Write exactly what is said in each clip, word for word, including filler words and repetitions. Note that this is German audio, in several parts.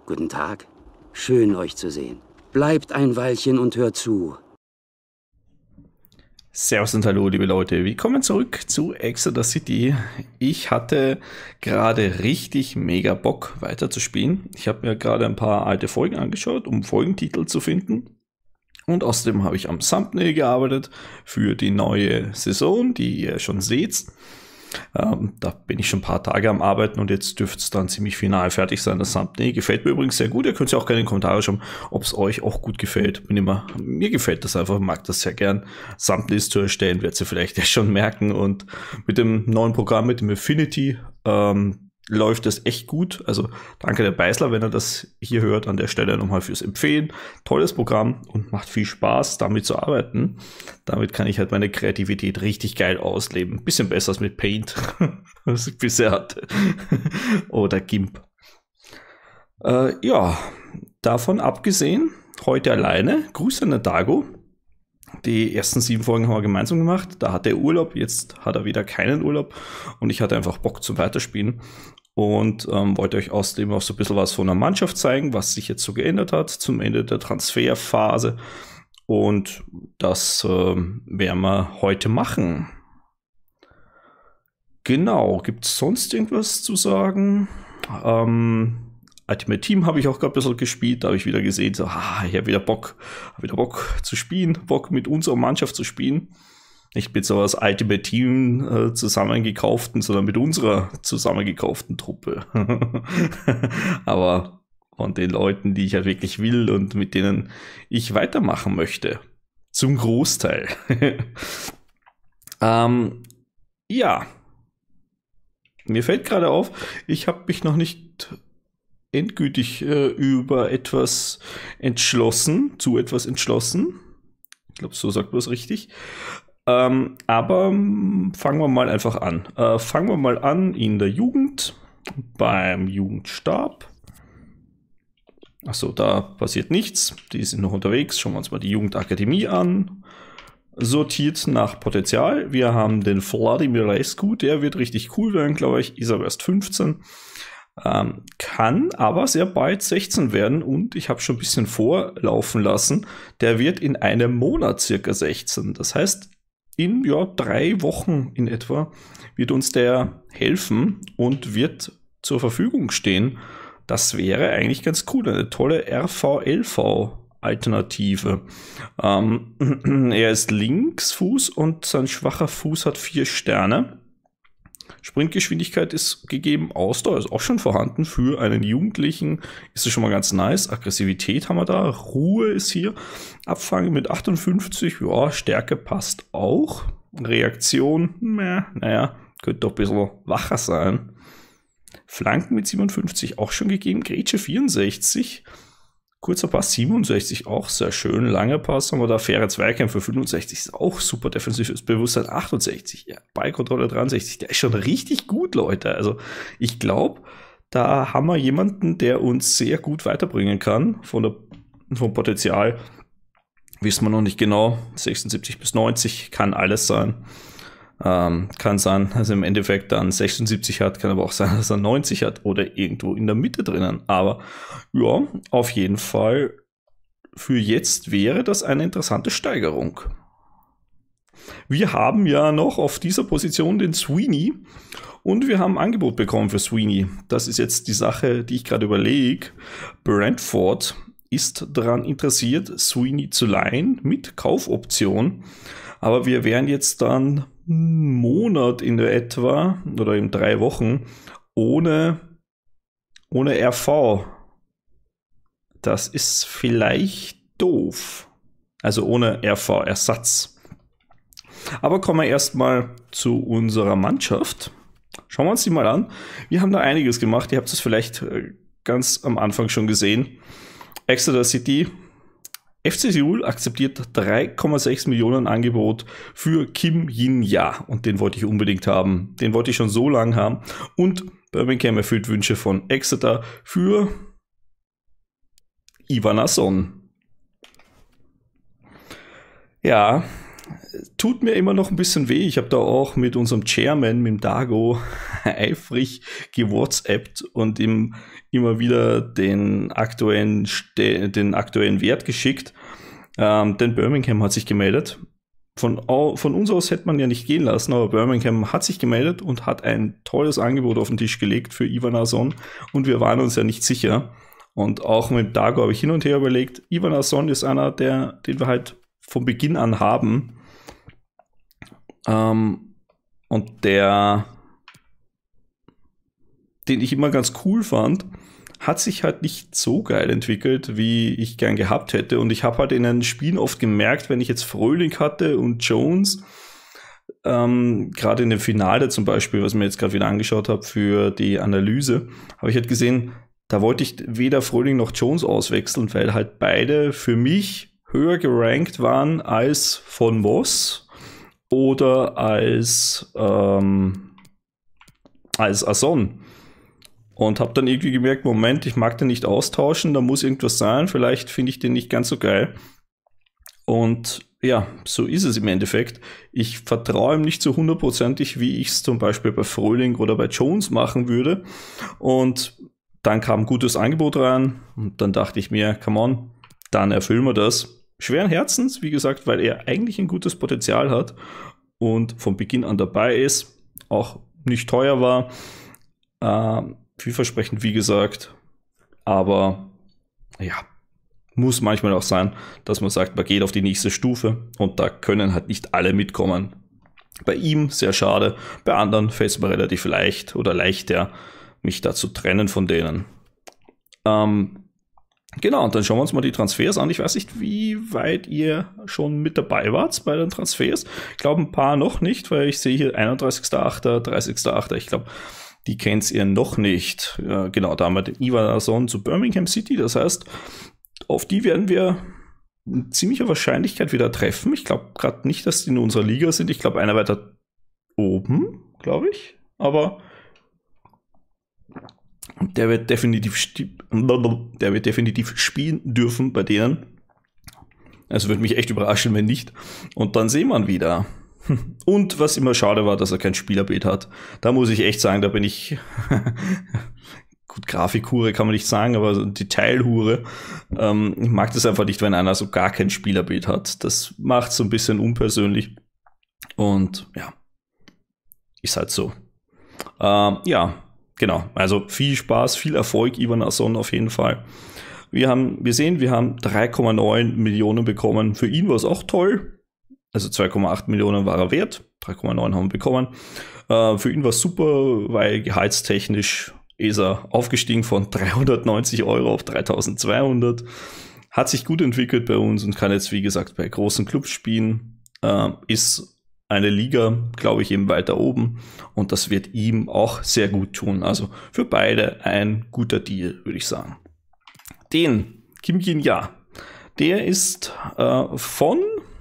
Guten Tag. Schön, euch zu sehen. Bleibt ein Weilchen und hört zu. Servus und hallo, liebe Leute. Willkommen zurück zu Exodus City. Ich hatte gerade richtig mega Bock weiterzuspielen. Ich habe mir gerade ein paar alte Folgen angeschaut, um Folgentitel zu finden. Und außerdem habe ich am Thumbnail gearbeitet für die neue Saison, die ihr schon seht. Ähm, da bin ich schon ein paar Tage am Arbeiten und jetzt dürfte es dann ziemlich final fertig sein. Das Thumbnail gefällt mir übrigens sehr gut. Ihr könnt ja auch gerne in die Kommentare schreiben, ob es euch auch gut gefällt. Bin immer, mir gefällt das einfach, mag das sehr gern. Thumbnails zu erstellen, werdet ihr vielleicht ja schon merken. Und mit dem neuen Programm, mit dem Affinity, ähm, läuft das echt gut. Also danke der Beißler, wenn er das hier hört, an der Stelle nochmal fürs Empfehlen. Tolles Programm und macht viel Spaß, damit zu arbeiten. Damit kann ich halt meine Kreativität richtig geil ausleben. Bisschen besser als mit Paint, was ich bisher hatte. Oder GIMP. Äh, ja, davon abgesehen, heute alleine. Grüße an den Dago. Die ersten sieben Folgen haben wir gemeinsam gemacht. Da hat er Urlaub, jetzt hat er wieder keinen Urlaub. Und ich hatte einfach Bock zum Weiterspielen. Und ähm, wollte euch außerdem auch so ein bisschen was von der Mannschaft zeigen, was sich jetzt so geändert hat zum Ende der Transferphase. Und das ähm, werden wir heute machen. Genau, gibt es sonst irgendwas zu sagen? Ähm... Ultimate Team habe ich auch gerade ein bisschen gespielt, da habe ich wieder gesehen, so, ah, ich habe wieder Bock, hab wieder Bock zu spielen, Bock mit unserer Mannschaft zu spielen. Nicht mit so als Ultimate Team äh, zusammengekauften, sondern mit unserer zusammengekauften Truppe. Aber von den Leuten, die ich halt wirklich will und mit denen ich weitermachen möchte. Zum Großteil. ähm, ja. Mir fällt gerade auf, ich habe mich noch nicht endgültig äh, über etwas entschlossen, zu etwas entschlossen. Ich glaube, so sagt man es richtig. Ähm, aber fangen wir mal einfach an. Äh, fangen wir mal an in der Jugend, beim Jugendstab. Achso, da passiert nichts. Die sind noch unterwegs. Schauen wir uns mal die Jugendakademie an. Sortiert nach Potenzial. Wir haben den Vladimir Lescu, der wird richtig cool werden, glaube ich. Ist aber erst fünfzehn. Ähm, kann aber sehr bald sechzehn werden und ich habe schon ein bisschen vorlaufen lassen. Der wird in einem Monat circa sechzehn. Das heißt, in ja, drei Wochen in etwa wird uns der helfen und wird zur Verfügung stehen. Das wäre eigentlich ganz cool. Eine tolle R V L V-Alternative. Ähm, er ist Linksfuß und sein schwacher Fuß hat vier Sterne. Sprintgeschwindigkeit ist gegeben, Ausdauer ist auch schon vorhanden für einen Jugendlichen, ist das schon mal ganz nice. Aggressivität haben wir da, Ruhe ist hier, Abfangen mit achtundfünfzig, ja, Stärke passt auch, Reaktion, naja, naja, könnte doch ein bisschen wacher sein. Flanken mit siebenundfünfzig auch schon gegeben, Grätsche vierundsechzig, kurzer Pass siebenundsechzig, auch sehr schön. Langer Pass haben wir da, faire Zweikämpfe fünfundsechzig, ist auch super. Defensives Bewusstsein achtundsechzig, ja, Ballkontrolle dreiundsechzig, der ist schon richtig gut, Leute. Also ich glaube, da haben wir jemanden, der uns sehr gut weiterbringen kann. Von der, vom Potenzial wissen wir noch nicht genau. sechsundsiebzig bis neunzig kann alles sein. Ähm, kann sein, dass er im Endeffekt dann sechsundsiebzig hat, kann aber auch sein, dass er neunzig hat oder irgendwo in der Mitte drinnen. Aber ja, auf jeden Fall für jetzt wäre das eine interessante Steigerung. Wir haben ja noch auf dieser Position den Sweeney und wir haben ein Angebot bekommen für Sweeney. Das ist jetzt die Sache, die ich gerade überlege. Brentford ist daran interessiert, Sweeney zu leihen mit Kaufoption. Aber wir wären jetzt dann einen Monat in der etwa oder in drei Wochen ohne, ohne R V. Das ist vielleicht doof. Also ohne R V-Ersatz. Aber kommen wir erstmal zu unserer Mannschaft. Schauen wir uns die mal an. Wir haben da einiges gemacht. Ihr habt es vielleicht ganz am Anfang schon gesehen. Exodus City. F C Seoul akzeptiert drei Komma sechs Millionen Angebot für Kim Jin-ja und den wollte ich unbedingt haben. Den wollte ich schon so lange haben. Und Birmingham erfüllt Wünsche von Exeter für Ivanason. Ja, tut mir immer noch ein bisschen weh. Ich habe da auch mit unserem Chairman, mit dem Dago, eifrig gewhatsappt und ihm immer wieder den aktuellen, den aktuellen Wert geschickt. Ähm, denn Birmingham hat sich gemeldet. Von, von uns aus hätte man ja nicht gehen lassen, aber Birmingham hat sich gemeldet und hat ein tolles Angebot auf den Tisch gelegt für Ivan Asson. Und wir waren uns ja nicht sicher. Und auch mit Dago habe ich hin und her überlegt. Ivan Asson ist einer, der, den wir halt von Beginn an haben. Ähm, und der, den ich immer ganz cool fand, hat sich halt nicht so geil entwickelt, wie ich gern gehabt hätte. Und ich habe halt in den Spielen oft gemerkt, wenn ich jetzt Fröhlich hatte und Jones, ähm, gerade in dem Finale zum Beispiel, was ich mir jetzt gerade wieder angeschaut habe für die Analyse, habe ich halt gesehen, da wollte ich weder Fröhlich noch Jones auswechseln, weil halt beide für mich höher gerankt waren als von Moss oder als, ähm, als Asson. Und habe dann irgendwie gemerkt, Moment, ich mag den nicht austauschen, da muss irgendwas sein, vielleicht finde ich den nicht ganz so geil. Und ja, so ist es im Endeffekt. Ich vertraue ihm nicht so hundertprozentig, wie ich es zum Beispiel bei Fröhlich oder bei Jones machen würde. Und dann kam ein gutes Angebot rein und dann dachte ich mir, come on, dann erfüllen wir das. Schweren Herzens, wie gesagt, weil er eigentlich ein gutes Potenzial hat und von Beginn an dabei ist, auch nicht teuer war, äh, vielversprechend, wie gesagt, aber ja, muss manchmal auch sein, dass man sagt, man geht auf die nächste Stufe und da können halt nicht alle mitkommen. Bei ihm sehr schade, bei anderen fällt es mir relativ leicht oder leichter, mich da zu trennen von denen. Ähm, genau, und dann schauen wir uns mal die Transfers an. Ich weiß nicht, wie weit ihr schon mit dabei wart bei den Transfers. Ich glaube, ein paar noch nicht, weil ich sehe hier einunddreißigster achter, dreißigster achter Ich glaube, die kennt ihr noch nicht. Ja, genau, da haben wir den Ivan Asson zu Birmingham City. Das heißt, auf die werden wir mit ziemlicher Wahrscheinlichkeit wieder treffen. Ich glaube gerade nicht, dass die in unserer Liga sind. Ich glaube, einer weiter oben, glaube ich. Aber der wird definitiv, der wird definitiv spielen dürfen bei denen. Also würde mich echt überraschen, wenn nicht. Und dann sehen wir ihn wieder. Und was immer schade war, dass er kein Spielerbild hat. Da muss ich echt sagen, da bin ich gut, Grafikhure kann man nicht sagen, aber so Detailhure. Ähm, ich mag das einfach nicht, wenn einer so gar kein Spielerbild hat. Das macht so ein bisschen unpersönlich. Und ja, ist halt so. Ähm, ja, genau. Also viel Spaß, viel Erfolg, Ivan Asson auf jeden Fall. Wir haben, wir sehen, wir haben drei Komma neun Millionen bekommen. Für ihn war es auch toll. Also zwei Komma acht Millionen war er wert, drei Komma neun haben wir bekommen. Äh, für ihn war es super, weil gehaltstechnisch ist er aufgestiegen von dreihundertneunzig Euro auf dreitausendzweihundert. Hat sich gut entwickelt bei uns und kann jetzt, wie gesagt, bei großen Clubs spielen. Äh, ist eine Liga, glaube ich, eben weiter oben. Und das wird ihm auch sehr gut tun. Also für beide ein guter Deal, würde ich sagen. Den Kim Jin-ja, der ist äh, von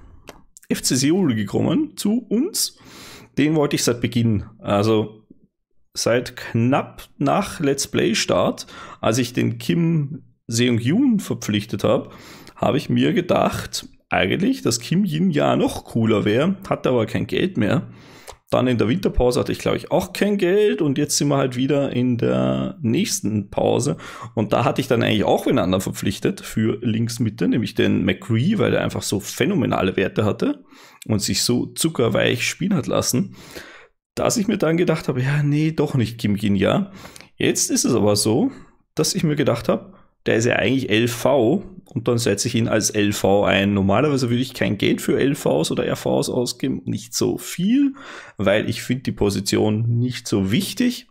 F C Seoul gekommen zu uns. Den wollte ich seit Beginn, also seit knapp nach Let's Play Start, als ich den Kim Seung-Yoon verpflichtet habe, habe ich mir gedacht, eigentlich, dass Kim Jin-ja noch cooler wäre, hatte aber kein Geld mehr. Dann in der Winterpause hatte ich, glaube ich, auch kein Geld und jetzt sind wir halt wieder in der nächsten Pause und da hatte ich dann eigentlich auch einen anderen verpflichtet für Linksmitte, nämlich den McCree, weil der einfach so phänomenale Werte hatte und sich so zuckerweich spielen hat lassen, dass ich mir dann gedacht habe, ja, nee, doch nicht Kim Jin-ja. Jetzt ist es aber so, dass ich mir gedacht habe, der ist ja eigentlich L V und dann setze ich ihn als L V ein. Normalerweise würde ich kein Geld für L Vs oder R Vs ausgeben, nicht so viel, weil ich finde die Position nicht so wichtig.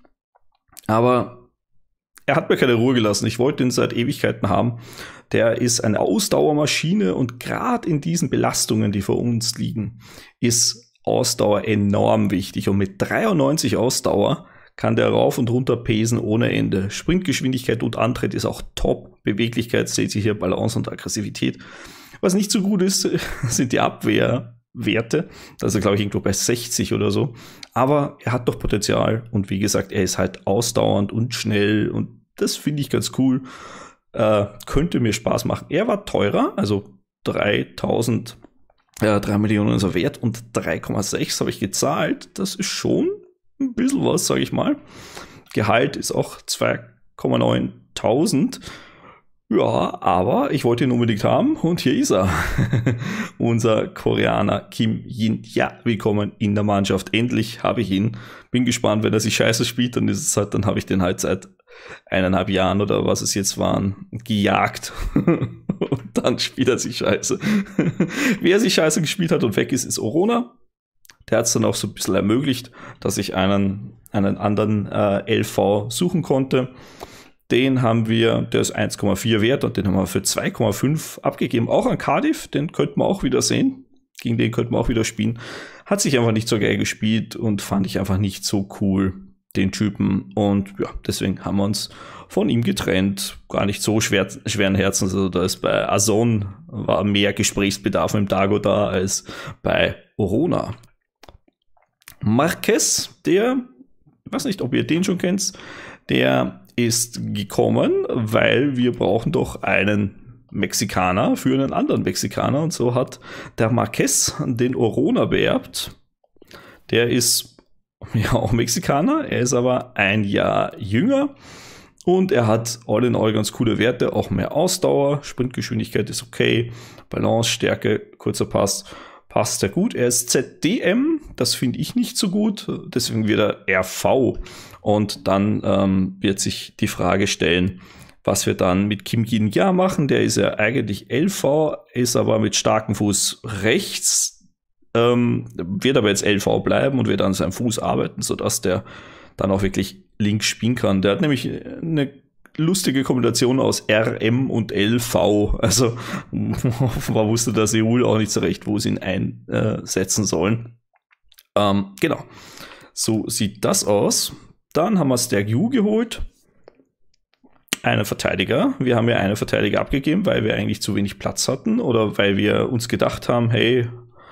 Aber er hat mir keine Ruhe gelassen. Ich wollte ihn seit Ewigkeiten haben. Der ist eine Ausdauermaschine und gerade in diesen Belastungen, die vor uns liegen, ist Ausdauer enorm wichtig. Und mit dreiundneunzig Ausdauer kann der rauf und runter pesen ohne Ende. Sprintgeschwindigkeit und Antritt ist auch top. Beweglichkeit seht ihr hier, Balance und Aggressivität. Was nicht so gut ist, sind die Abwehrwerte. Da ist er, glaube ich, irgendwo bei sechzig oder so. Aber er hat doch Potenzial. Und wie gesagt, er ist halt ausdauernd und schnell. Und das finde ich ganz cool. Äh, könnte mir Spaß machen. Er war teurer, also dreitausend Ja, drei Millionen ist er wert und drei Komma sechs habe ich gezahlt. Das ist schon ein bisschen was, sage ich mal. Gehalt ist auch zwei Komma neuntausend. Ja, aber ich wollte ihn unbedingt haben und hier ist er. Unser Koreaner Kim Jin. Ja, willkommen in der Mannschaft. Endlich habe ich ihn. Bin gespannt, wenn er sich scheiße spielt, dann ist es halt, dann habe ich den halt seit eineinhalb Jahren oder was es jetzt waren, gejagt. Und dann spielt er sich scheiße. Wer sich scheiße gespielt hat und weg ist, ist Orona. Der hat es dann auch so ein bisschen ermöglicht, dass ich einen, einen anderen äh, L V suchen konnte. Den haben wir, der ist eins Komma vier wert und den haben wir für zwei Komma fünf abgegeben. Auch an Cardiff, den könnten wir auch wieder sehen. Gegen den könnten wir auch wieder spielen. Hat sich einfach nicht so geil gespielt und fand ich einfach nicht so cool, den Typen. Und ja, deswegen haben wir uns von ihm getrennt. Gar nicht so schwer, schweren Herzens. Also da ist bei Azon war mehr Gesprächsbedarf im Dago da als bei Orona. Marquez, der, ich weiß nicht, ob ihr den schon kennt, der ist gekommen, weil wir brauchen doch einen Mexikaner für einen anderen Mexikaner und so hat der Marquez den Orona beerbt. Der ist ja auch Mexikaner, er ist aber ein Jahr jünger und er hat all in all ganz coole Werte, auch mehr Ausdauer, Sprintgeschwindigkeit ist okay, Balance, Stärke, kurzer Pass, passt sehr gut. Er ist Z D M, das finde ich nicht so gut, deswegen wird er R V. Und dann ähm, wird sich die Frage stellen, was wir dann mit Kim Jin-ja machen. Der ist ja eigentlich L V, ist aber mit starkem Fuß rechts, ähm, wird aber jetzt L V bleiben und wird an seinem Fuß arbeiten, sodass der dann auch wirklich links spielen kann. Der hat nämlich eine lustige Kombination aus R M und L V. Also man wusste der Seoul auch nicht so recht, wo sie ihn einsetzen sollen. Ähm, genau, so sieht das aus. Dann haben wir Stergiu geholt. Einen Verteidiger. Wir haben ja einen Verteidiger abgegeben, weil wir eigentlich zu wenig Platz hatten oder weil wir uns gedacht haben, hey,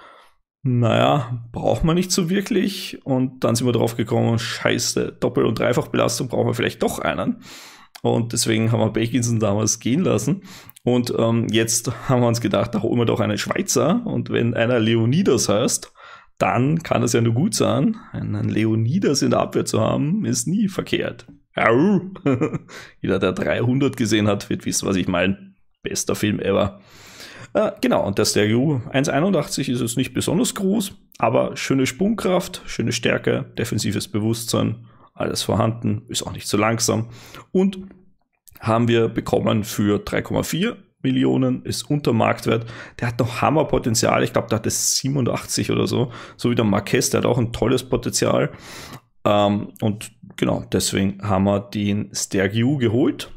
naja, braucht man nicht so wirklich. Und dann sind wir drauf gekommen, scheiße, Doppel- und Dreifachbelastung brauchen wir vielleicht doch einen. Und deswegen haben wir Bakinson damals gehen lassen. Und ähm, jetzt haben wir uns gedacht, da holen wir doch einen Schweizer. Und wenn einer Leonidas heißt, dann kann es ja nur gut sein. Einen Leonidas in der Abwehr zu haben, ist nie verkehrt. Au. Jeder, der dreihundert gesehen hat, wird wissen, was ich meine. Bester Film ever. Äh, genau, und der Stereo eins Komma einundachtzig ist es nicht besonders groß, aber schöne Sprungkraft, schöne Stärke, defensives Bewusstsein, alles vorhanden, ist auch nicht so langsam. Und haben wir bekommen für drei Komma vier Millionen, ist unter Marktwert. Der hat noch Hammerpotenzial. Ich glaube, der hat das siebenundachtzig oder so. So wie der Marquez, der hat auch ein tolles Potenzial. Ähm, und genau, deswegen haben wir den Stergiu geholt.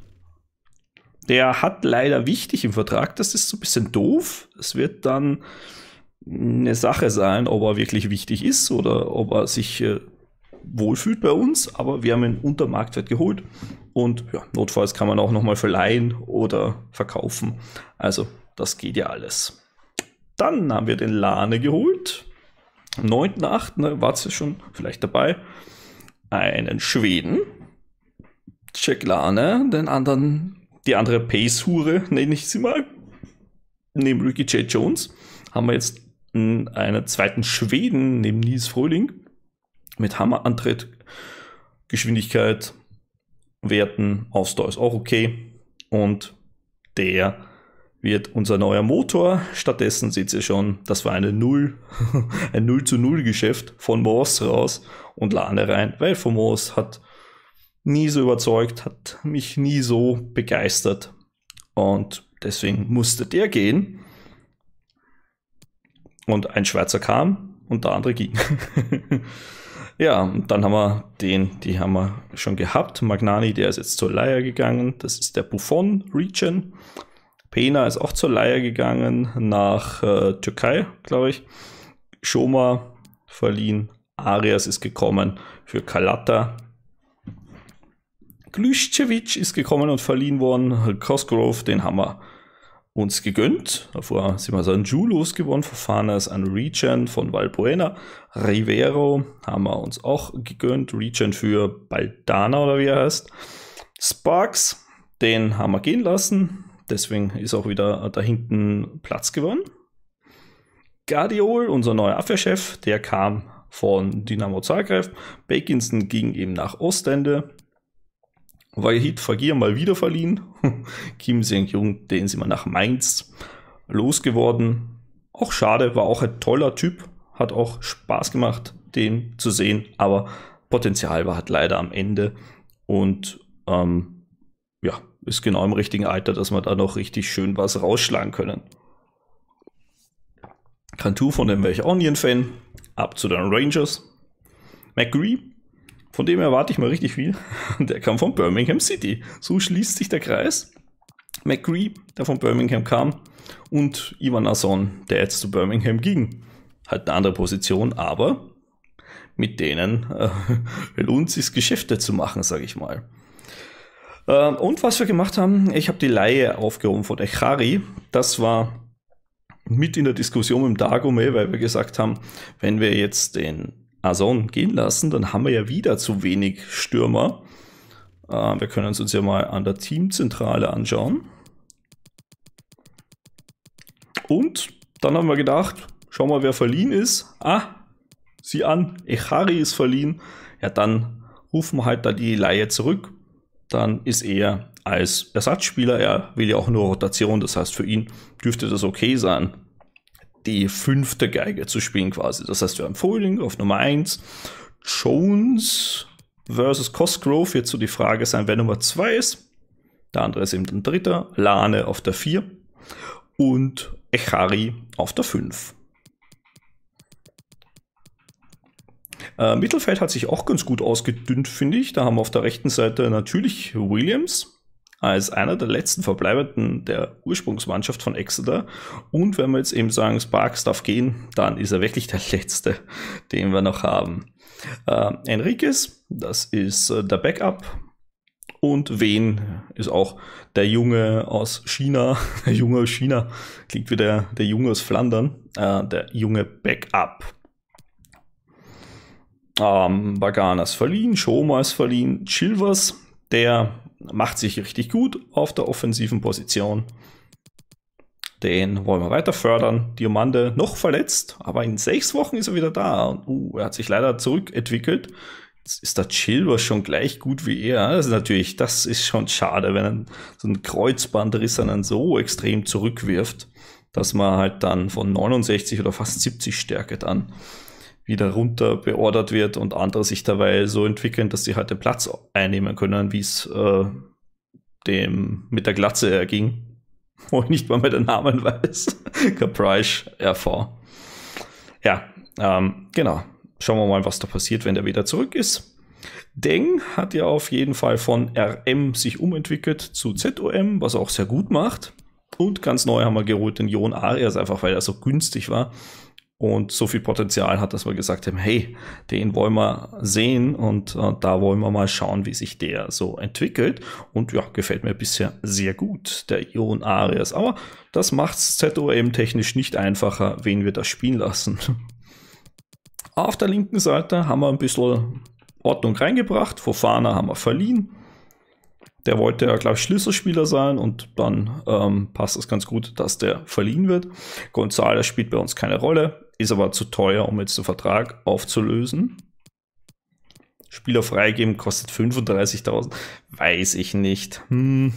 Der hat leider wichtig im Vertrag. Das ist so ein bisschen doof. Es wird dann eine Sache sein, ob er wirklich wichtig ist oder ob er sich äh, wohlfühlt bei uns. Aber wir haben ihn unter Marktwert geholt. Und ja, notfalls kann man auch nochmal verleihen oder verkaufen. Also das geht ja alles. Dann haben wir den Lane geholt. Am neunten achten ne, war es ja schon vielleicht dabei. Einen Schweden. Jack Lane, den anderen, die andere Pace-Hure, nenne ich sie mal. Neben Ricky J. Jones haben wir jetzt einen zweiten Schweden neben Nils Fröhling. Mit Hammerantritt, Geschwindigkeit, Werten, Ausdauer ist auch okay. Und der wird unser neuer Motor. Stattdessen seht ihr schon, das war eine null, ein null zu null Geschäft von Moos raus und Lane rein, weil von Moos hat nie so überzeugt, hat mich nie so begeistert. Und deswegen musste der gehen. Und ein Schweizer kam und der andere ging. Ja, und dann haben wir den, die haben wir schon gehabt. Magnani, der ist jetzt zur Leihe gegangen. Das ist der Buffon Region. Pena ist auch zur Leihe gegangen nach äh, Türkei, glaube ich. Schoma verliehen. Arias ist gekommen für Kalata. Glüschewitsch ist gekommen und verliehen worden. Cosgrove, den haben wir uns gegönnt. Davor sind wir so einen Ju losgewonnen. Fofana ist ein Regen von Valbuena. Rivero haben wir uns auch gegönnt. Regen für Baldana oder wie er heißt. Sparks, den haben wir gehen lassen. Deswegen ist auch wieder da hinten Platz gewonnen. Guardiol, unser neuer Abwehrchef, der kam von Dynamo Zagreb. Bekinson ging eben nach Ostende. Wahid Fagir mal wieder verliehen. Kim Seung-jung, den sind wir nach Mainz losgeworden. Auch schade, war auch ein toller Typ. Hat auch Spaß gemacht, den zu sehen. Aber Potenzial war halt leider am Ende. Und ähm, ja, ist genau im richtigen Alter, dass wir da noch richtig schön was rausschlagen können. Cantu, von dem wäre ich auch nie ein Fan. Ab zu den Rangers. McGree, von dem erwarte ich mal richtig viel. Der kam von Birmingham City. So schließt sich der Kreis. McGree, der von Birmingham kam. Und Ivan Asson, der jetzt zu Birmingham ging. Halt eine andere Position, aber mit denen äh, lohnt es sich, Geschäfte zu machen, sage ich mal. Äh, und was wir gemacht haben, ich habe die Leihe aufgehoben von Echari. Das war mit in der Diskussion mit Dagome, weil wir gesagt haben, wenn wir jetzt den Asson gehen lassen, dann haben wir ja wieder zu wenig Stürmer. Äh, wir können uns ja mal an der Teamzentrale anschauen. Und dann haben wir gedacht, schau mal, wer verliehen ist. Ah, sieh an, Echari ist verliehen. Ja, dann rufen wir halt da die Leihe zurück. Dann ist er als Ersatzspieler, er will ja auch nur Rotation, das heißt für ihn dürfte das okay sein, die fünfte Geige zu spielen quasi. Das heißt, wir haben Foiling auf Nummer eins, Jones versus Cosgrove, jetzt so die Frage sein, wer Nummer zwei ist. Der andere ist eben ein Dritter, Lane auf der vier und Echari auf der fünf. Äh, Mittelfeld hat sich auch ganz gut ausgedünnt, finde ich. Da haben wir auf der rechten Seite natürlich Williams als einer der letzten Verbleibenden der Ursprungsmannschaft von Exeter. Und wenn wir jetzt eben sagen, Sparks darf gehen, dann ist er wirklich der letzte, den wir noch haben. Äh, Enriquez, das ist äh, der Backup. Und Wen ist auch der Junge aus China. Der Junge aus China klingt wie der, der Junge aus Flandern. Äh, der junge Backup. Ähm, Bagana ist verliehen, Schoma ist verliehen, Chilvers, der macht sich richtig gut auf der offensiven Position. Den wollen wir weiter fördern. Diomande noch verletzt, aber in sechs Wochen ist er wieder da. Und uh, er hat sich leider zurückentwickelt. Jetzt ist der Chilvers schon gleich gut wie er. Das ist natürlich, das ist schon schade, wenn ein, so ein Kreuzbandriss einen so extrem zurückwirft, dass man halt dann von neunundsechzig oder fast siebzig Stärke dann wieder runter beordert wird und andere sich dabei so entwickeln, dass sie halt den Platz einnehmen können, wie es äh, dem mit der Glatze erging, wo ich nicht mal mehr den Namen weiß. Caprice R V. Ja, ähm, genau. Schauen wir mal, was da passiert, wenn der wieder zurück ist. Deng hat ja auf jeden Fall von R M sich umentwickelt zu Z O M, was er auch sehr gut macht. Und ganz neu haben wir geholt den Jon Arias, einfach weil er so günstig war und so viel Potenzial hat, dass wir gesagt haben, hey, den wollen wir sehen und äh, da wollen wir mal schauen, wie sich der so entwickelt. Und ja, gefällt mir bisher sehr gut, der Jon Arias. Aber das macht es Z O M technisch nicht einfacher, wen wir das spielen lassen. Auf der linken Seite haben wir ein bisschen Ordnung reingebracht. Fofana haben wir verliehen. Der wollte ja, glaube ich, Schlüsselspieler sein und dann ähm, passt es ganz gut, dass der verliehen wird. González spielt bei uns keine Rolle, ist aber zu teuer, um jetzt den Vertrag aufzulösen. Spieler freigeben kostet fünfunddreißigtausend, weiß ich nicht. Hm.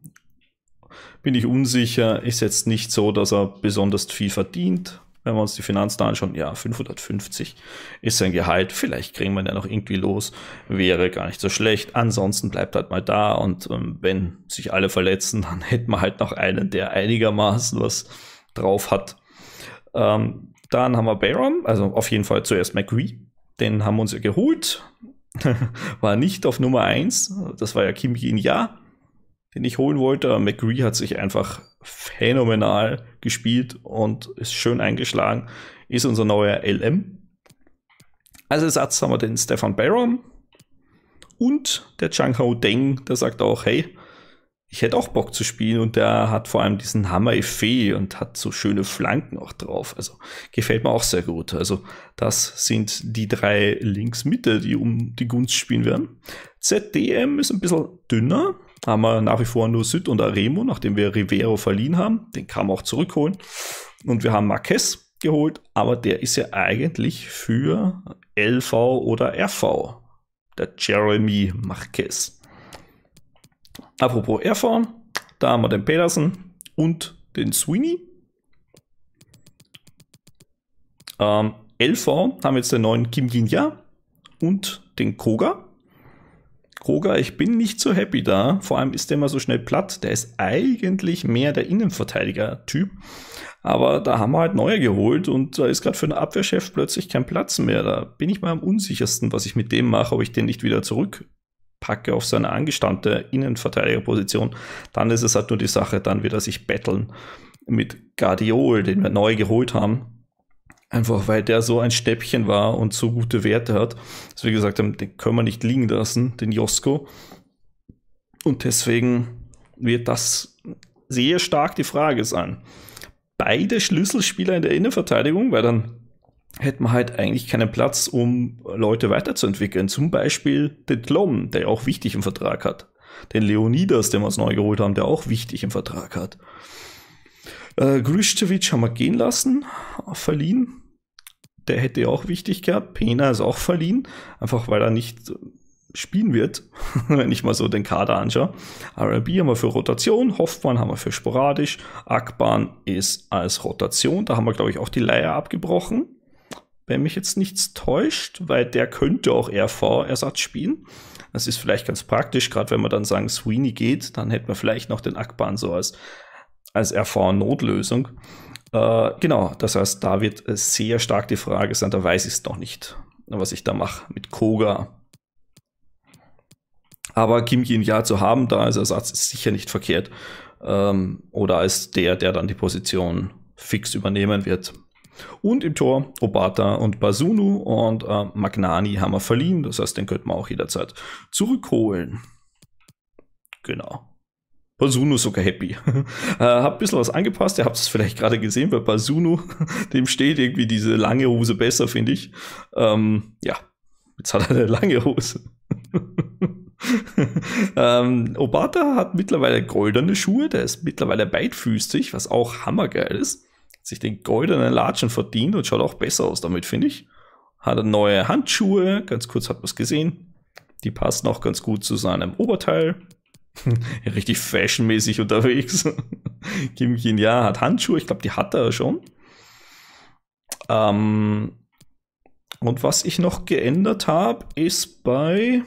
Bin ich unsicher, ist jetzt nicht so, dass er besonders viel verdient. Wenn wir uns die Finanzen anschauen, ja, fünfhundertfünfzig ist sein Gehalt. Vielleicht kriegen wir ihn ja noch irgendwie los. Wäre gar nicht so schlecht. Ansonsten bleibt halt mal da. Und ähm, wenn sich alle verletzen, dann hätten wir halt noch einen, der einigermaßen was drauf hat. Ähm, dann haben wir Bayram, also auf jeden Fall zuerst McGree. Den haben wir uns ja geholt. War nicht auf Nummer eins. Das war ja Kim Jin-ja, den ich holen wollte. McGree hat sich einfach phänomenal gespielt und ist schön eingeschlagen. Ist unser neuer L M. Als Ersatz haben wir den Stefan Bayram und der Chang Hao Deng, der sagt auch, hey, ich hätte auch Bock zu spielen und der hat vor allem diesen Hammer-Effet und hat so schöne Flanken auch drauf. Also gefällt mir auch sehr gut. Also das sind die drei Links-Mitte, die um die Gunst spielen werden. Z D M ist ein bisschen dünner. Haben wir nach wie vor nur Süd und Aremo, nachdem wir Rivero verliehen haben. Den kann man auch zurückholen. Und wir haben Marquez, geholt, aber der ist ja eigentlich für L V oder R V. Der Jeremy Marquez. Apropos R V, da haben wir den Pedersen und den Sweeney. Ähm, L V haben jetzt den neuen Kim Jin-ja und den Koga. Koga, ich bin nicht so happy da. Vor allem ist der immer so schnell platt. Der ist eigentlich mehr der Innenverteidiger-Typ. Aber da haben wir halt neue geholt und da ist gerade für den Abwehrchef plötzlich kein Platz mehr. Da bin ich mal am unsichersten, was ich mit dem mache, ob ich den nicht wieder zurückpacke auf seine angestammte Innenverteidigerposition. Dann ist es halt nur die Sache, dann wird er sich battlen mit Guardiol, den wir neu geholt haben. Einfach weil der so ein Stäppchen war und so gute Werte hat. Dass wir gesagt haben, den können wir nicht liegen lassen, den Josko. Und deswegen wird das sehr stark die Frage sein. Beide Schlüsselspieler in der Innenverteidigung, weil dann hätten wir halt eigentlich keinen Platz, um Leute weiterzuentwickeln. Zum Beispiel den Tlom, der auch wichtig im Vertrag hat. Den Leonidas, den wir uns neu geholt haben, der auch wichtig im Vertrag hat. Äh, Grüschewitsch haben wir gehen lassen, verliehen. Der hätte ja auch wichtig gehabt. Pena ist auch verliehen, einfach weil er nicht spielen wird, wenn ich mal so den Kader anschaue. R L B haben wir für Rotation, Hoffmann haben wir für sporadisch, Akban ist als Rotation, da haben wir, glaube ich, auch die Leier abgebrochen, wenn mich jetzt nichts täuscht, weil der könnte auch R V-Ersatz spielen. Das ist vielleicht ganz praktisch, gerade wenn wir dann sagen, Sweeney geht, dann hätten wir vielleicht noch den Akban so als als R V-Notlösung. Äh, genau, das heißt, da wird sehr stark die Frage sein, da weiß ich es noch nicht, was ich da mache mit Koga. Aber Kim Jin-ja zu haben, da als Ersatz, ist sicher nicht verkehrt. Ähm, oder als der, der dann die Position fix übernehmen wird. Und im Tor Obata und Basunu und äh, Magnani haben wir verliehen, das heißt, den könnten wir auch jederzeit zurückholen. Genau. Basunu ist sogar happy. äh, hab ein bisschen was angepasst, ihr habt es vielleicht gerade gesehen, bei Basunu, dem steht irgendwie diese lange Hose besser, finde ich. Ähm, ja, jetzt hat er eine lange Hose. ähm, Obata hat mittlerweile goldene Schuhe, der ist mittlerweile beidfüßig, was auch hammergeil ist. Hat sich den goldenen Latschen verdient und schaut auch besser aus damit, finde ich. Hat neue Handschuhe, ganz kurz hat man es gesehen. Die passen auch ganz gut zu seinem Oberteil. Richtig fashionmäßig unterwegs. Kim Jin-ja hat Handschuhe, ich glaube, die hat er schon. Ähm, und was ich noch geändert habe, ist bei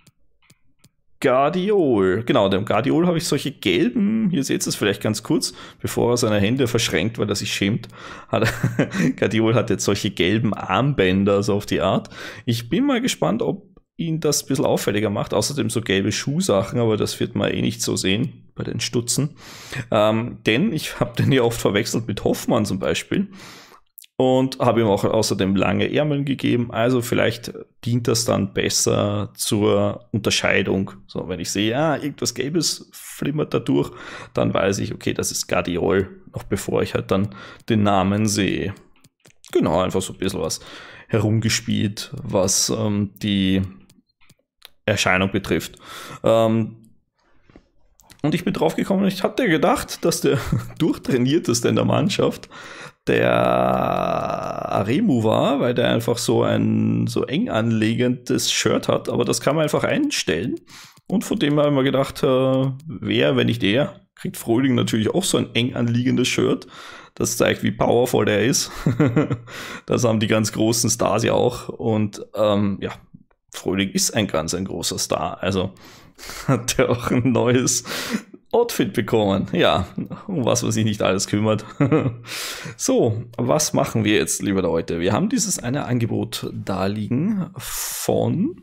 Guardiol. Genau, dem Guardiol habe ich solche gelben, hier seht ihr es vielleicht ganz kurz, bevor er seine Hände verschränkt, weil er sich schämt. Hat, Guardiol hat jetzt solche gelben Armbänder, so auf die Art. Ich bin mal gespannt, ob ihn das ein bisschen auffälliger macht. Außerdem so gelbe Schuhsachen, aber das wird man eh nicht so sehen bei den Stutzen. Ähm, denn ich habe den ja oft verwechselt mit Hoffmann zum Beispiel. Und habe ihm auch außerdem lange Ärmel gegeben. Also vielleicht dient das dann besser zur Unterscheidung. So, wenn ich sehe, ja, irgendwas Gelbes flimmert da durch, dann weiß ich, okay, das ist Guardiol, noch bevor ich halt dann den Namen sehe. Genau, einfach so ein bisschen was herumgespielt, was ähm, die Erscheinung betrifft. Ähm, und ich bin drauf gekommen, ich hatte gedacht, dass der durchtrainierteste in der Mannschaft der Aremu war, weil der einfach so ein so eng anliegendes Shirt hat, aber das kann man einfach einstellen. Und von dem habe ich mir gedacht, äh, wer, wenn nicht der, kriegt Fröhling natürlich auch so ein eng anliegendes Shirt. Das zeigt, wie powerful der ist. Das haben die ganz großen Stars ja auch. Und ähm, ja, Fröhling ist ein ganz ein großer Star. Also hat er auch ein neues Outfit bekommen. Ja, um was man sich nicht alles kümmert. So, was machen wir jetzt, liebe Leute? Wir haben dieses eine Angebot da liegen von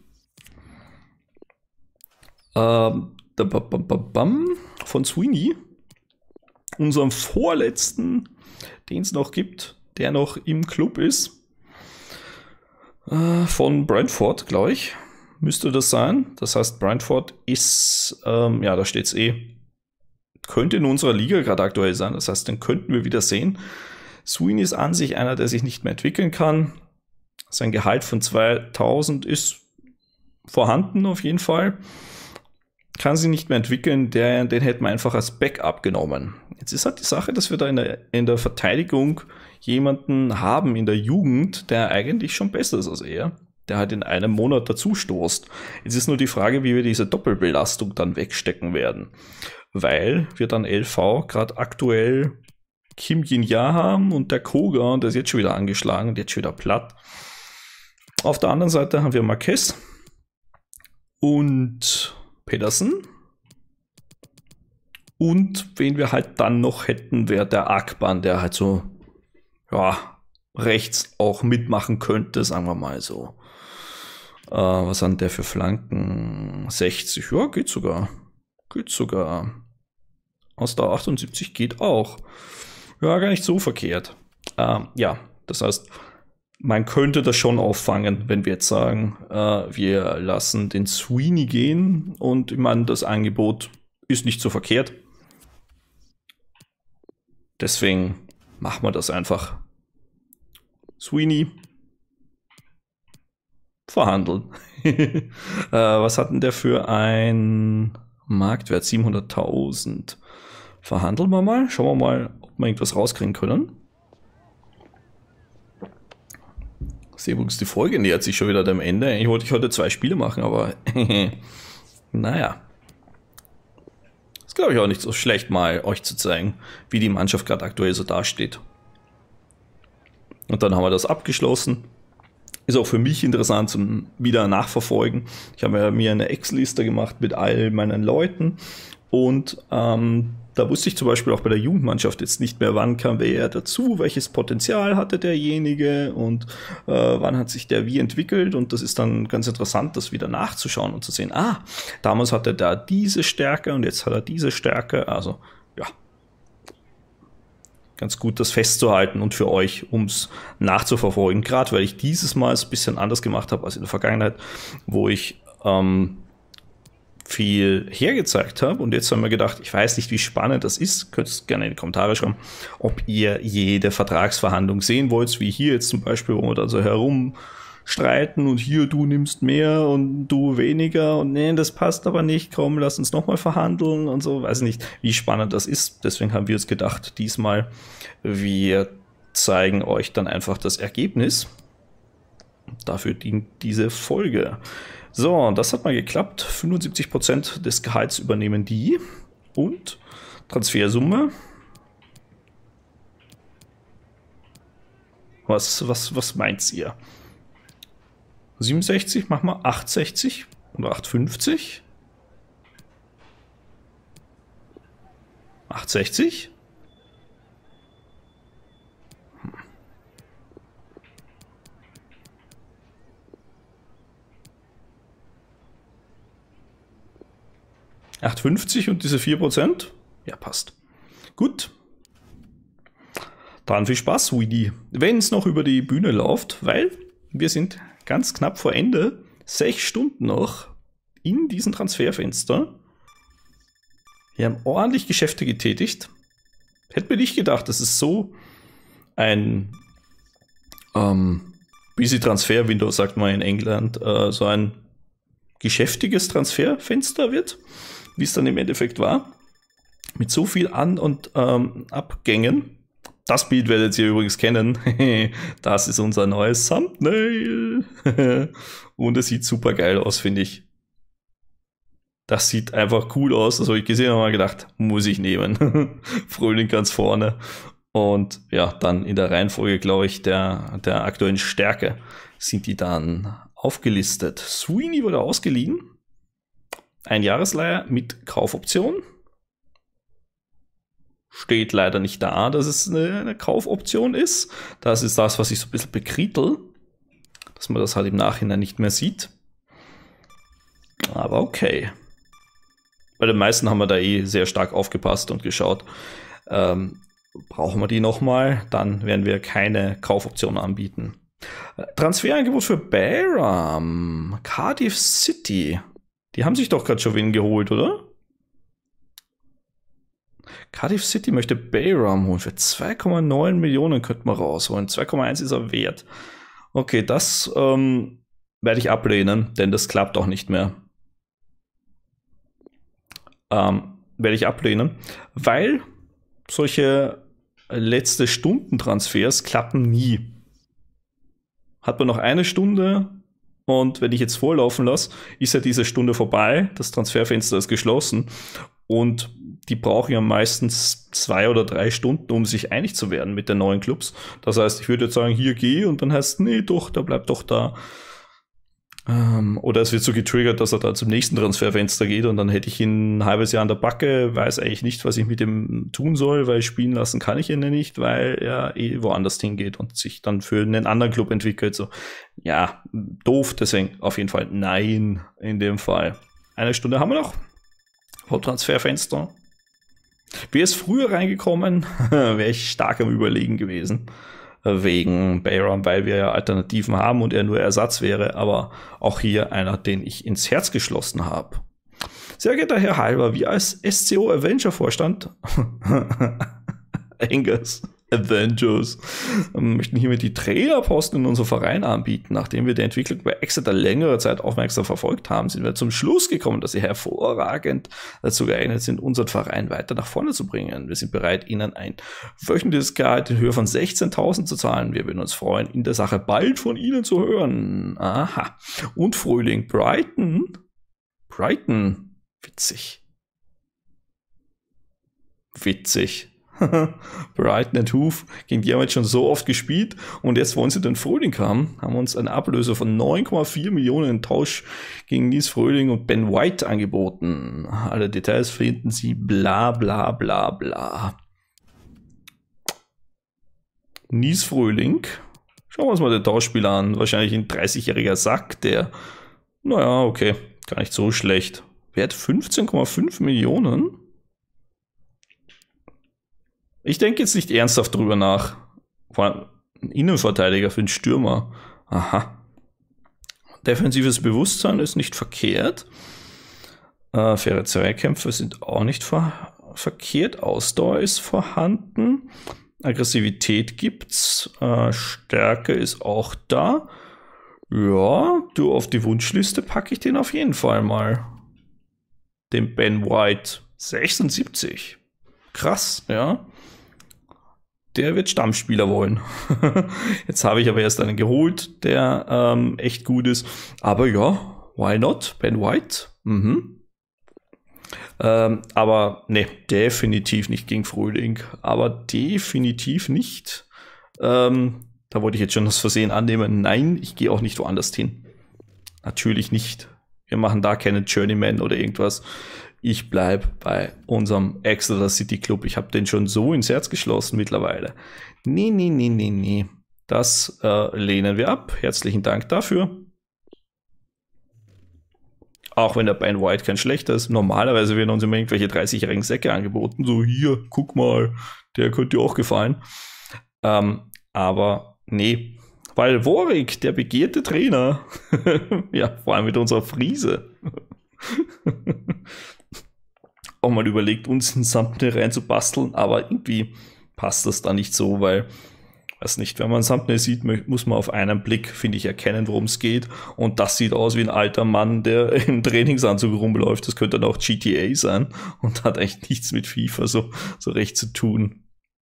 ähm, von Sweeney, unserem vorletzten, den es noch gibt, der noch im Club ist. Äh, von Brentford, glaube ich, müsste das sein. Das heißt, Brentford ist, ähm, ja, da steht es eh, könnte in unserer Liga gerade aktuell sein. Das heißt, den könnten wir wieder sehen. Sweeney ist an sich einer, der sich nicht mehr entwickeln kann. Sein Gehalt von zweitausend ist vorhanden auf jeden Fall. kann sie nicht mehr entwickeln, der, den hätten wir einfach als Backup genommen. Jetzt ist halt die Sache, dass wir da in der, in der Verteidigung jemanden haben in der Jugend, der eigentlich schon besser ist als er, der halt in einem Monat dazu stoßt. Jetzt ist nur die Frage, wie wir diese Doppelbelastung dann wegstecken werden. Weil wir dann L V gerade aktuell Kim Jin-ja haben und der Koga, und der ist jetzt schon wieder angeschlagen und jetzt schon wieder platt. Auf der anderen Seite haben wir Marquez und Pedersen. Und wen wir halt dann noch hätten, wäre der Akban, der halt so, ja, rechts auch mitmachen könnte, sagen wir mal so. Äh, was hat der für Flanken? sechzig, ja, geht sogar. Geht sogar. Aus der achtundsiebzig geht auch. Ja, gar nicht so verkehrt. Ähm, ja, das heißt, man könnte das schon auffangen, wenn wir jetzt sagen, äh, wir lassen den Sweeney gehen und ich meine, das Angebot ist nicht so verkehrt. Deswegen machen wir das einfach. Sweeney verhandeln. äh, was hat denn der für ein Marktwert? siebenhunderttausend. Verhandeln wir mal. Schauen wir mal, ob wir irgendwas rauskriegen können. Sehr übrigens, die Folge nähert sich schon wieder dem Ende. Eigentlich wollte ich heute zwei Spiele machen, aber naja. Ist, glaube ich, auch nicht so schlecht, mal euch zu zeigen, wie die Mannschaft gerade aktuell so dasteht. Und dann haben wir das abgeschlossen. Ist auch für mich interessant zum wieder nachverfolgen. Ich habe mir eine Excel-Liste gemacht mit all meinen Leuten und ähm, da wusste ich zum Beispiel auch bei der Jugendmannschaft jetzt nicht mehr, wann kam wer dazu, welches Potenzial hatte derjenige und äh, wann hat sich der wie entwickelt, und das ist dann ganz interessant, das wieder nachzuschauen und zu sehen, ah, damals hatte er da diese Stärke und jetzt hat er diese Stärke, also ja, ganz gut das festzuhalten und für euch, um es nachzuverfolgen, gerade weil ich dieses Mal es ein bisschen anders gemacht habe als in der Vergangenheit, wo ich ähm, viel hergezeigt habe, und jetzt haben wir gedacht, ich weiß nicht, wie spannend das ist, könnt ihr gerne in die Kommentare schreiben, ob ihr jede Vertragsverhandlung sehen wollt, wie hier jetzt zum Beispiel, wo wir da so herumstreiten und hier du nimmst mehr und du weniger und nee, das passt aber nicht, komm, lass uns nochmal verhandeln und so, weiß nicht, wie spannend das ist, deswegen haben wir uns gedacht, diesmal, wir zeigen euch dann einfach das Ergebnis. Dafür dient diese Folge. So, das hat mal geklappt. fünfundsiebzig Prozent des Gehalts übernehmen die. Und Transfersumme. Was, was, was meint ihr? siebenundsechzig, machen wir achtundsechzig oder achthundertfünfzig? achtundsechzig? achthundertfünfzig und diese vier Prozent? Ja, passt. Gut. Dann viel Spaß, Weedy. Wenn es noch über die Bühne läuft, weil wir sind ganz knapp vor Ende. Sechs Stunden noch in diesem Transferfenster. Wir haben ordentlich Geschäfte getätigt. Hätte mir nicht gedacht, dass es so ein ähm, busy Transfer-Window, sagt man in England, äh, so ein geschäftiges Transferfenster wird, wie es dann im Endeffekt war, mit so viel An- und ähm, Abgängen. Das Bild werdet ihr übrigens kennen. Das ist unser neues Thumbnail. Und es sieht super geil aus, finde ich. Das sieht einfach cool aus. Das habe ich gesehen und habe gedacht, muss ich nehmen. Frühling ganz vorne. Und ja, dann in der Reihenfolge, glaube ich, der, der aktuellen Stärke sind die dann aufgelistet. Sweeney wurde ausgeliehen. Ein Jahresleiher mit Kaufoption. Steht leider nicht da, dass es eine, eine Kaufoption ist. Das ist das, was ich so ein bisschen bekritel. Dass man das halt im Nachhinein nicht mehr sieht. Aber okay. Bei den meisten haben wir da eh sehr stark aufgepasst und geschaut. Ähm, brauchen wir die nochmal? Dann werden wir keine Kaufoption anbieten. Transferangebot für Bayram. Cardiff City. Die haben sich doch gerade schon wen geholt, oder? Cardiff City möchte Bayram holen. Für zwei Komma neun Millionen könnte man rausholen. zwei Komma eins ist er wert. Okay, das ähm, werde ich ablehnen, denn das klappt auch nicht mehr. ähm, werde ich ablehnen, weil solche letzte Stundentransfers klappen nie. Hat man noch eine Stunde und wenn ich jetzt vorlaufen lasse, ist ja diese Stunde vorbei, das Transferfenster ist geschlossen und die brauchen ja meistens zwei oder drei Stunden, um sich einig zu werden mit den neuen Clubs. Das heißt, ich würde jetzt sagen, hier geh und dann heißt, nee, doch, der bleibt doch da. Ähm, oder es wird so getriggert, dass er da zum nächsten Transferfenster geht und dann hätte ich ihn ein halbes Jahr an der Backe, weiß eigentlich nicht, was ich mit ihm tun soll, weil spielen lassen kann ich ihn ja nicht, weil er eh woanders hingeht und sich dann für einen anderen Club entwickelt. So, ja, doof, deswegen auf jeden Fall nein in dem Fall. Eine Stunde haben wir noch. Haupttransferfenster. Wäre es früher reingekommen, wäre ich stark am Überlegen gewesen. Wegen Bayram, weil wir ja Alternativen haben und er nur Ersatz wäre, aber auch hier einer, den ich ins Herz geschlossen habe. Sehr geehrter Herr Halber, wir als S C O Avenger Vorstand Angus Avengers möchten hiermit die Trainerposten in unserem Verein anbieten. Nachdem wir die Entwicklung bei Exeter längere Zeit aufmerksam verfolgt haben, sind wir zum Schluss gekommen, dass sie hervorragend dazu geeignet sind, unseren Verein weiter nach vorne zu bringen. Wir sind bereit, ihnen ein wöchentliches Gehalt in Höhe von sechzehntausend zu zahlen. Wir würden uns freuen, in der Sache bald von ihnen zu hören. Aha. Und Frühling Brighton. Brighton. Witzig. Witzig. Brighton and Hove, gegen die haben wir jetzt schon so oft gespielt und jetzt, wollen sie den Frühling haben, haben uns eine Ablöse von neun Komma vier Millionen in Tausch gegen Nies Frühling und Ben White angeboten. Alle Details finden Sie bla bla bla bla. Nies Frühling, schauen wir uns mal den Tauschspieler an, wahrscheinlich ein dreißigjähriger Sack, der, naja, okay, gar nicht so schlecht. Wert fünfzehn Komma fünf Millionen. Ich denke jetzt nicht ernsthaft drüber nach. Vor allem ein Innenverteidiger für einen Stürmer. Aha. Defensives Bewusstsein ist nicht verkehrt. Äh, faire Zweikämpfe sind auch nicht ver verkehrt. Ausdauer ist vorhanden. Aggressivität gibt's. Äh, Stärke ist auch da. Ja, du, auf die Wunschliste packe ich den auf jeden Fall mal. Den Ben White. sechsundsiebzig. Krass, ja. Der wird Stammspieler wollen. Jetzt habe ich aber erst einen geholt, der ähm, echt gut ist. Aber ja, why not? Ben White. Mhm. Ähm, aber ne, definitiv nicht gegen Frühling. Aber definitiv nicht. Ähm, da wollte ich jetzt schon das Versehen annehmen. Nein, ich gehe auch nicht woanders hin. Natürlich nicht. Wir machen da keinen Journeyman oder irgendwas. Ich bleibe bei unserem Exeter City Club. Ich habe den schon so ins Herz geschlossen mittlerweile. Nee, nee, nee, nee, nee. Das äh, lehnen wir ab. Herzlichen Dank dafür. Auch wenn der Ben White kein schlechter ist. Normalerweise werden uns immer irgendwelche dreißigjährigen Säcke angeboten. So, hier, guck mal, der könnte dir auch gefallen. Ähm, aber nee, weil Warwick, der begehrte Trainer, ja, vor allem mit unserer Friese, auch mal überlegt, uns ein Thumbnail reinzubasteln, aber irgendwie passt das da nicht so, weil, weiß nicht, wenn man ein Thumbnail sieht, muss man auf einen Blick, finde ich, erkennen, worum es geht. Und das sieht aus wie ein alter Mann, der im Trainingsanzug rumläuft. Das könnte dann auch G T A sein und hat eigentlich nichts mit FIFA so, so recht zu tun.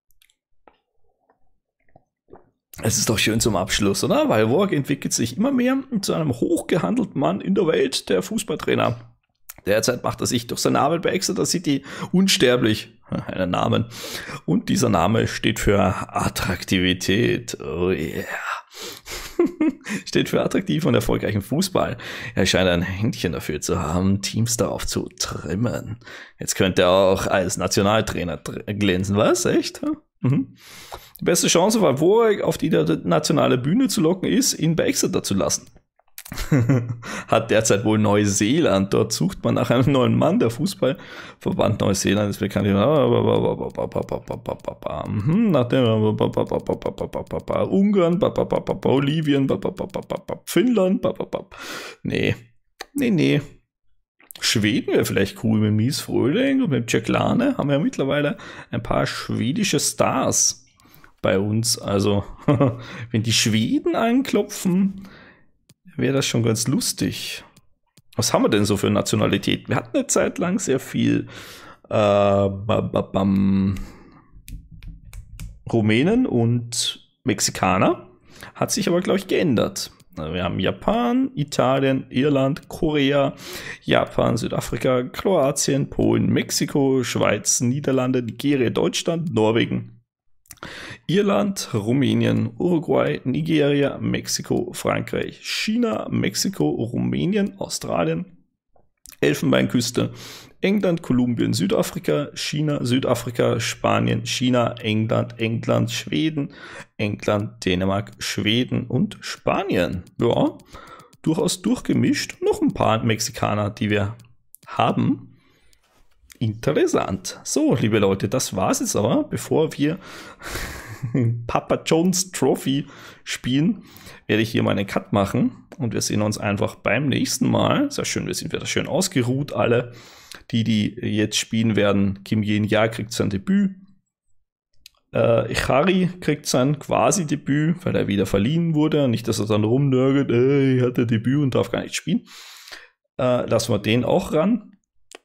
Es ist doch schön zum Abschluss, oder? Weil Warwick entwickelt sich immer mehr zu einem hochgehandelten Mann in der Welt der Fußballtrainer. Derzeit macht er sich durch seine Arbeit bei Exeter City unsterblich. Einen Namen. Und dieser Name steht für Attraktivität. Oh yeah. Steht für attraktiven und erfolgreichen Fußball. Er scheint ein Händchen dafür zu haben, Teams darauf zu trimmen. Jetzt könnte er auch als Nationaltrainer glänzen. Was? Echt? Mhm. Die beste Chance, war Warwick auf die nationale Bühne zu locken, ist, ihn bei Exeter zu lassen. Hat derzeit wohl Neuseeland. Dort sucht man nach einem neuen Mann. Der Fußballverband Neuseeland ist bekannt. Nach dem Ungarn, Bolivien, Finnland. Nee, nee, nee. Schweden wäre vielleicht cool mit Mies Fröhling und mit Jack Lane. Haben wir ja mittlerweile ein paar schwedische Stars bei uns. Also, wenn die Schweden anklopfen, wäre das schon ganz lustig. Was haben wir denn so für Nationalität? Wir hatten eine Zeit lang sehr viel äh, bam, Rumänen und Mexikaner. Hat sich aber, glaube ich, geändert. Wir haben Japan, Italien, Irland, Korea, Japan, Südafrika, Kroatien, Polen, Mexiko, Schweiz, Niederlande, Nigeria, Deutschland, Norwegen, Irland, Rumänien, Uruguay, Nigeria, Mexiko, Frankreich, China, Mexiko, Rumänien, Australien, Elfenbeinküste, England, Kolumbien, Südafrika, China, Südafrika, Spanien, China, England, England, Schweden, England, Dänemark, Schweden und Spanien. Ja, durchaus durchgemischt. Noch ein paar Mexikaner, die wir haben. Interessant. So, liebe Leute, das war's jetzt aber. Bevor wir Papa John's Trophy spielen, werde ich hier mal einen Cut machen. Und wir sehen uns einfach beim nächsten Mal. Sehr schön, wir sind wieder schön ausgeruht, alle. Die, die jetzt spielen werden, Kim Yen-Ja kriegt sein Debüt. Äh, Ichari kriegt sein quasi Debüt, weil er wieder verliehen wurde. Nicht, dass er dann rumnörgelt, äh, ich hatte Debüt und darf gar nicht spielen. Äh, lassen wir den auch ran.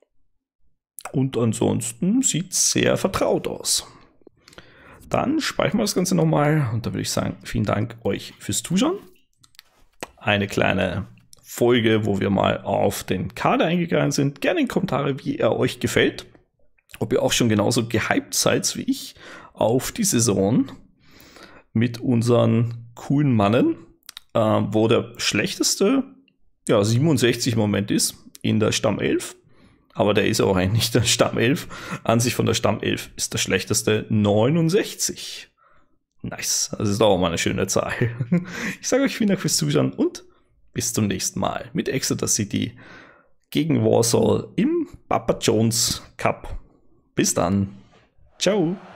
Und ansonsten sieht es sehr vertraut aus. Dann speichern wir das Ganze nochmal. Und da würde ich sagen, vielen Dank euch fürs Zuschauen. Eine kleine Folge, wo wir mal auf den Kader eingegangen sind. Gerne in die Kommentare, wie er euch gefällt. Ob ihr auch schon genauso gehypt seid wie ich auf die Saison mit unseren coolen Mannen, äh, wo der schlechteste ja, siebenundsechzig im Moment ist in der Stammelf. Aber der ist auch eigentlich nicht der Stammelf. An sich von der Stammelf ist der schlechteste neunundsechzig. Nice. Das ist auch mal eine schöne Zahl. Ich sage euch vielen Dank fürs Zuschauen und bis zum nächsten Mal mit Exeter City gegen Warsaw im Papa John's Cup. Bis dann. Ciao.